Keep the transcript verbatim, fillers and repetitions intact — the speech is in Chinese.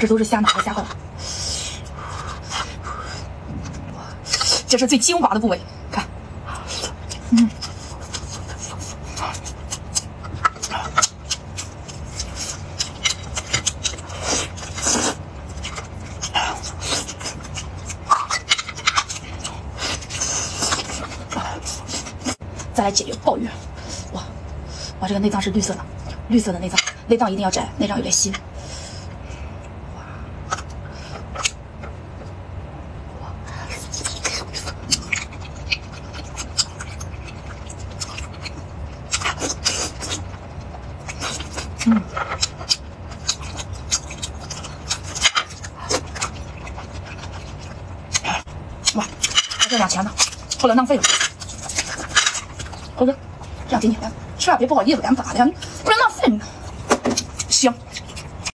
这都是虾脑和虾膏，这是最精华的部位，看，嗯。 再来解决鲍鱼，哇哇，这个内脏是绿色的，绿色的内脏，内脏一定要摘，内脏有点腥。嗯，哇，还这两钱呢，后来浪费了。 猴子，这样给你了，吃了别不好意思，干嘛的？不然浪费呢。